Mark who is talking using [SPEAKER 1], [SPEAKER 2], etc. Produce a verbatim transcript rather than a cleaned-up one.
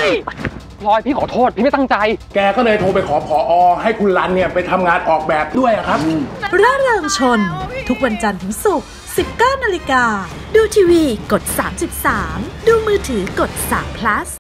[SPEAKER 1] พลอยพี่ขอโทษพี่ไม่ตั้งใจแกก็เลยโทรไปขอผอ.ให้คุณรันเนี่ยไปทำงานออกแบบด้วยครับ
[SPEAKER 2] ร่าเริงชนทุกวันจันทร์ถึงศุกร์ สิบเก้านาฬิกาดูทีวีกดสามสิบสามดูมือถือกดสาม plus